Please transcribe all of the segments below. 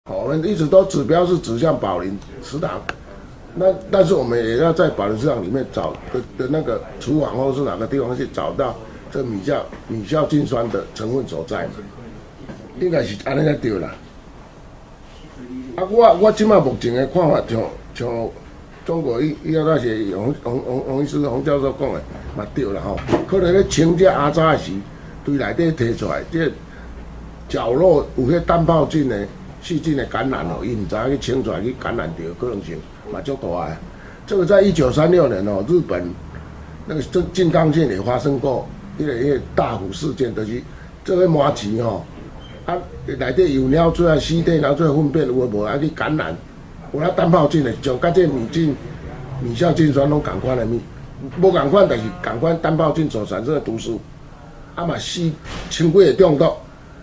我们一直都指标是指向宝林食堂，但是我们也要在宝林食堂里面找的那个厨房或是哪个地方去找到这米酵菌酸的成分所在，应该是安尼才对啦。我即马目前的看法，像中国医药大学洪医师洪教授讲的嘛对啦吼，可能咧清这阿渣的时，对内底摕出来，这角落有迄单胞菌的细菌的感染哦，伊唔知影去清出来去感染到，可能性嘛足大的。这个在1936年哦，日本那个静冈县也发生过一个大虎事件，就是这个麻糍吼，内底有鸟出来尸体，然后出来粪便有无啊去感染，有那单胞菌的，像甲这米酵菌酸拢共款的无共款，但是共款单胞菌所产生的毒素，嘛4千几个中毒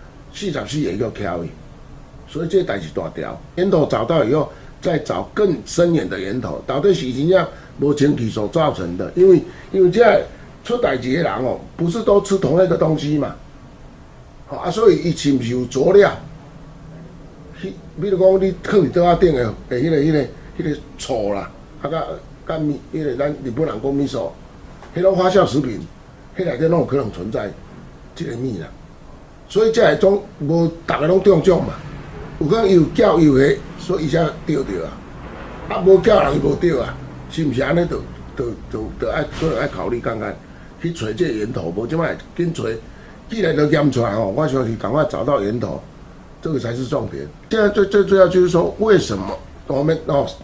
，44个叫翘去。所以这代志大条，源头找到以后，再找更深远的源头，到底是怎样无清气所造成的？因为这出代志的人哦，不是都吃同一个东西嘛，所以伊是不是有佐料？比如讲你放伫桌仔顶的，迄个醋啦，甲米，咱日本人讲米醋，迄种发酵食品，迄内底拢有可能存在这个米啦，所以这个种无大家拢中奖嘛。有可能有叫有下，所以伊才钓到啊。无叫人伊无钓啊，是毋是安尼？就爱可能爱考虑看看，去找这个源头。无即摆紧找，既然都验出来吼，我相信赶快找到源头，这个才是重点。现在最主要就是说，为什么我们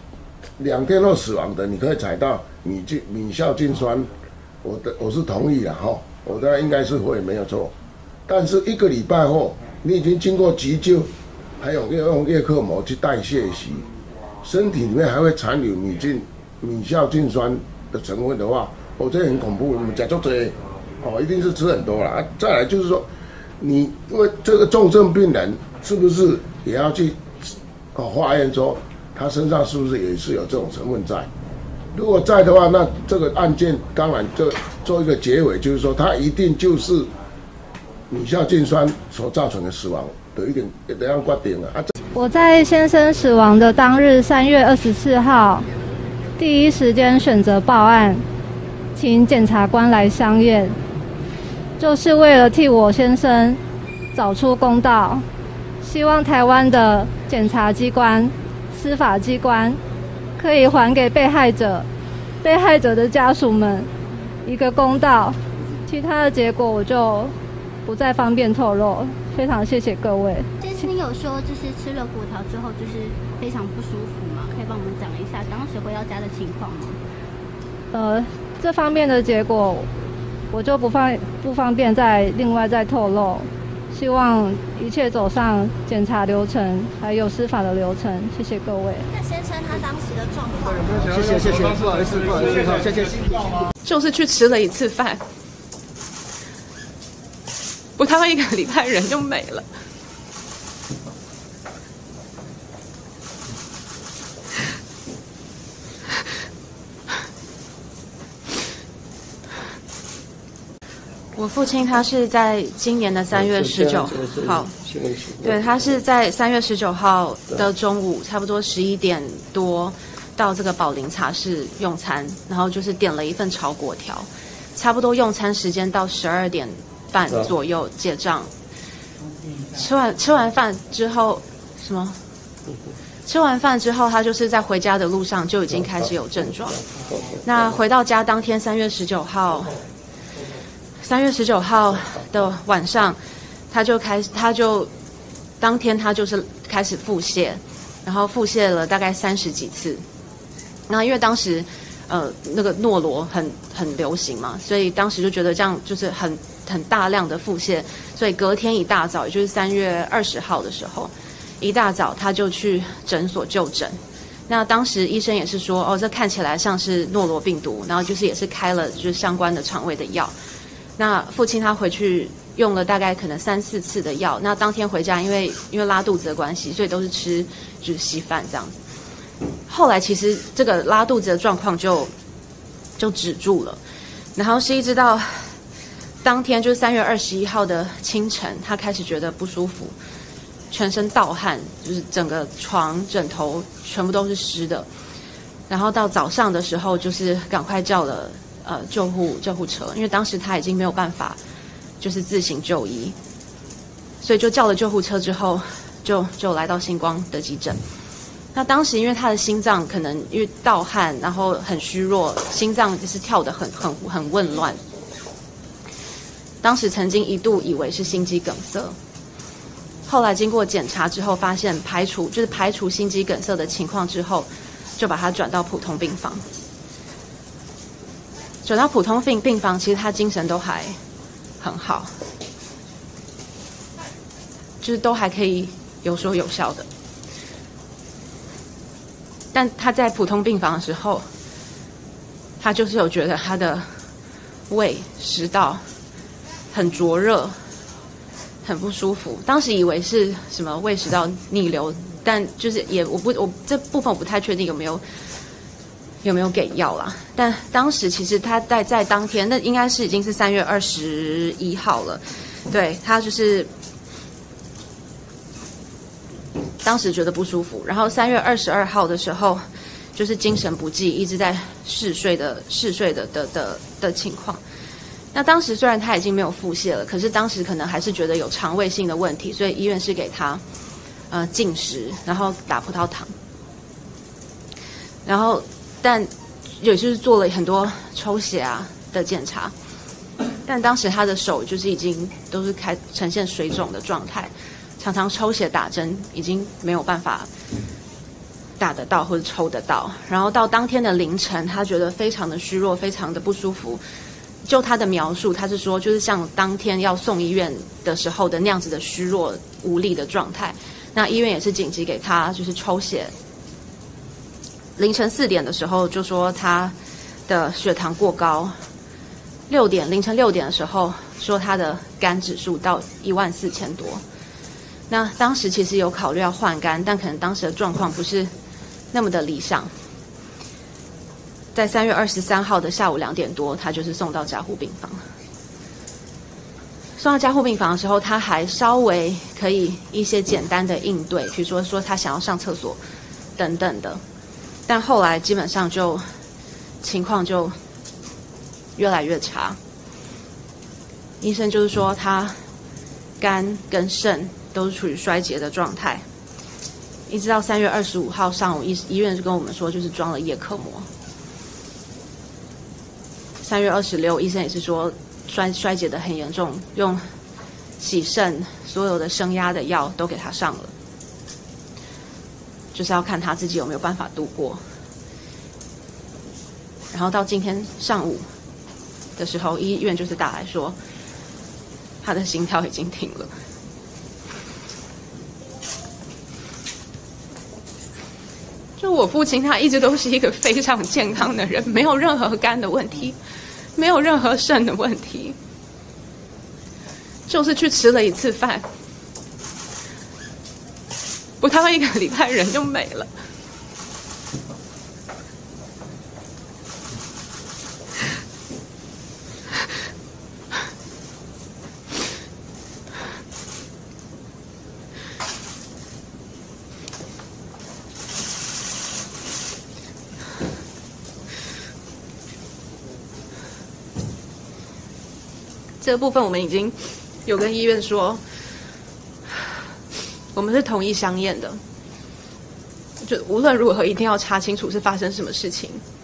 2天后死亡的，你可以采到米酵菌酸，我是同意啦吼，我当然应该是会没有错。但是1个礼拜后，你已经经过急救。还有用叶克膜去代谢时，身体里面还会残留米酵菌酸的成分的话，这很恐怖。我们讲做这，一定是吃很多了。再来就是说，你因为这个重症病人是不是也要去化验说他身上是不是也是有这种成分在？如果在的话，那这个案件当然就做一个结尾，就是说他一定就是米酵菌酸所造成的死亡。一定这样决定了。 我在先生死亡的当日3月24号，第一时间选择报案，请检察官来相验，就是为了替我先生找出公道，希望台湾的检察机关、司法机关可以还给被害者的家属们一个公道。其他的结果我就不再方便透露。非常谢谢各位。 先生有说，就是吃了果条之后，就是非常不舒服嘛？可以帮我们讲一下当时回到家的情况吗？ 这方面的结果，我就不方便另外再透露。希望一切走上检察流程，还有司法的流程。谢谢各位。 那先生他当时的状况？ 谢谢，不好意思，谢谢。 就是去吃了1次饭。不到1个礼拜人就没了。我父亲他是在今年的3月19号，对，他是在3月19号的中午，差不多11点多到这个宝林茶室用餐，然后就是点了一份炒粿条，差不多用餐时间到12点半左右结账。吃完饭之后，吃完饭之后，他就是在回家的路上就已经开始有症状。那回到家当天3月19号的晚上，当天他就是开始腹泻，然后腹泻了大概30几次。那因为当时那个诺罗很流行嘛，所以当时就觉得这样就是很大量的腹泻，所以隔天一大早，也就是3月20号的时候，一大早他就去诊所就诊。那当时医生也是说，这看起来像是诺罗病毒，然后就是也是开了就是相关的肠胃的药。那父亲他回去用了大概可能3、4次的药。那当天回家，因为拉肚子的关系，所以都是吃就是稀饭这样子。后来其实这个拉肚子的状况就止住了，然后是一直到当天就是3月21号的清晨，他开始觉得不舒服， 全身盗汗，就是整个床枕头全部都是湿的。然后到早上的时候，就是赶快叫了救护车，因为当时他已经没有办法就是自行就医，所以就叫了救护车之后，就来到星光的急诊。那当时因为他的心脏可能因为盗汗，然后很虚弱，心脏就是跳得很紊乱。当时曾经一度以为是心肌梗塞，后来经过检查之后，发现排除心肌梗塞的情况之后，就把他转到普通病房。转到普通病房，其实他精神都还很好，就是都还可以有说有笑的。但他在普通病房的时候，他就是有觉得他的胃食道很灼热，很不舒服。当时以为是什么胃食道逆流，但就是我这部分我不太确定有没有给药啦。但当时其实他在当天，那应该是已经是3月21号了，对，他就是当时觉得不舒服，然后3月22号的时候，就是精神不济，一直在嗜睡的情况。那当时虽然他已经没有腹泻了，可是当时可能还是觉得有肠胃性的问题，所以医院是给他禁食，然后打葡萄糖，然后但也就是做了很多抽血的检查，但当时他的手就是已经都是呈现水肿的状态。常常抽血打针已经没有办法打得到或者抽得到，然后到当天的凌晨，他觉得非常的虚弱，非常的不舒服。就他的描述，他是说就是像当天要送医院的时候的那样子的虚弱无力的状态。那医院也是紧急给他就是抽血，凌晨4点的时候就说他的血糖过高，凌晨6点的时候说他的肝指数到14000多。那当时其实有考虑要换肝，但可能当时的状况不是那么的理想。在3月23号的下午2点多，他就是送到加护病房。送到加护病房的时候，他还稍微可以一些简单的应对，比如说他想要上厕所等等的。但后来基本上就情况就越来越差。医生就是说他肝跟肾都是处于衰竭的状态，一直到3月25号上午，医院就跟我们说，就是装了叶克膜。3月26，医生也是说衰竭的很严重，用洗肾所有的升压的药都给他上了，就是要看他自己有没有办法度过。然后到今天上午的时候，医院就是打来说，他的心跳已经停了。就我父亲，他一直都是一个非常健康的人，没有任何肝的问题，没有任何肾的问题，就是去吃了1次饭，不到1个礼拜人就没了。这个部分我们已经有跟医院说，我们是同意相验的，就无论如何一定要查清楚是发生什么事情。